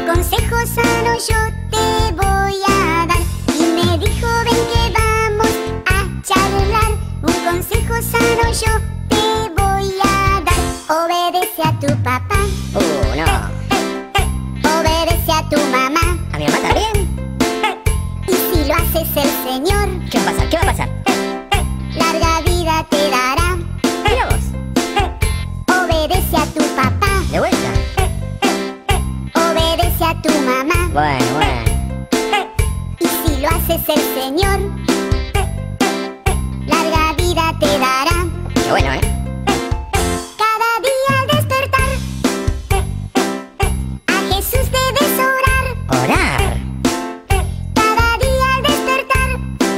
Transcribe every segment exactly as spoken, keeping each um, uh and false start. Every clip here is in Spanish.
consejo sano yo te voy a dar. Y me dijo, ven que vamos a charlar. Un consejo sano yo te voy a dar. Obedece a tu papá. Uh, no. Obedece a tu mamá. ¿A mi mamá también? Y si lo haces el Señor, ¿Qué va a pasar? ¿Qué va a pasar? larga vida te dará. Mira vos. Obedece a tu papá. De vuelta. Obedece a tu mamá. Bueno, bueno. Y si lo haces el Señor, larga vida te dará. Qué bueno, ¿eh? Cada día al despertar, a Jesús debes orar. Orar. Cada día al despertar,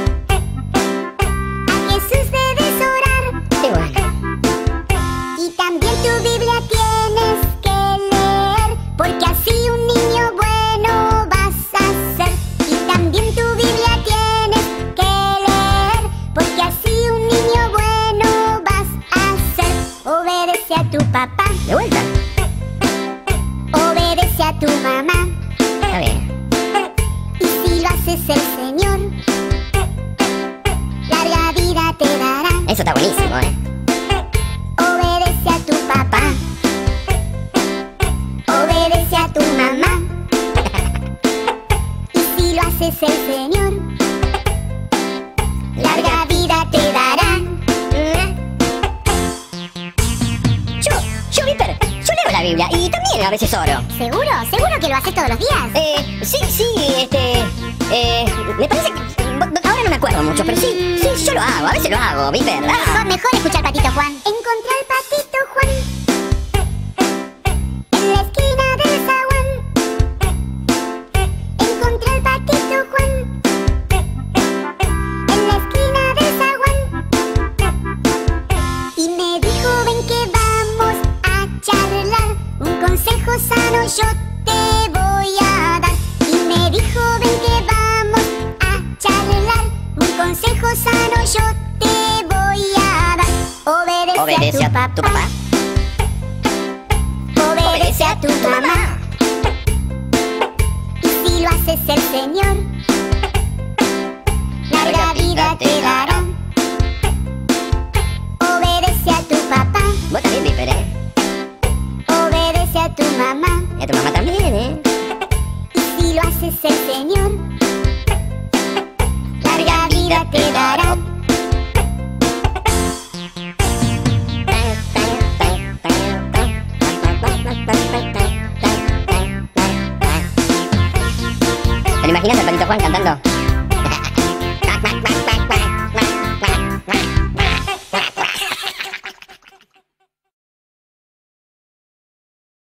a Jesús debes orar. Qué bueno. Y también tu Biblia tienes que leer, porque así un niño bueno vas a ser. Y también tu Biblia tienes que leer, porque así un niño bueno vas a ser. Obedece a tu papá. De vuelta. Obedece a tu mamá. Está bien. Y si lo haces el Señor, larga vida te dará. Eso está buenísimo, ¿eh? Obedece a tu papá. Obedece a tu mamá. Y si lo haces el Señor, larga vida te dará. Yo, yo, Viper, yo leo la Biblia y también a veces oro. ¿Seguro? ¿Seguro que lo haces todos los días? Eh, sí, sí, este... Eh, me parece que... Ahora no me acuerdo mucho, pero sí, sí, yo lo hago, a veces lo hago, Viper. Mejor, Ah. mejor escuchar Patito Juan. Encontré al Patito Juan en la esquina del zaguán. Encontré al Patito Juan en la esquina del zaguán. Y me dijo, ven que vamos a charlar. Un consejo sano yo te voy a dar. Y me dijo, ven que vamos a charlar. Un consejo sano yo te voy a dar. Obedece, Obedece a tu papá. Obedece a tu mamá. Y si lo haces el Señor, larga vida te dará. Obedece a tu papá. Vos también, Viper, ¿eh? Obedece a tu mamá. Y a tu mamá también, ¿eh? Y si lo haces el Señor, larga vida te dará. ¿Te lo imaginas al Patito Juan cantando?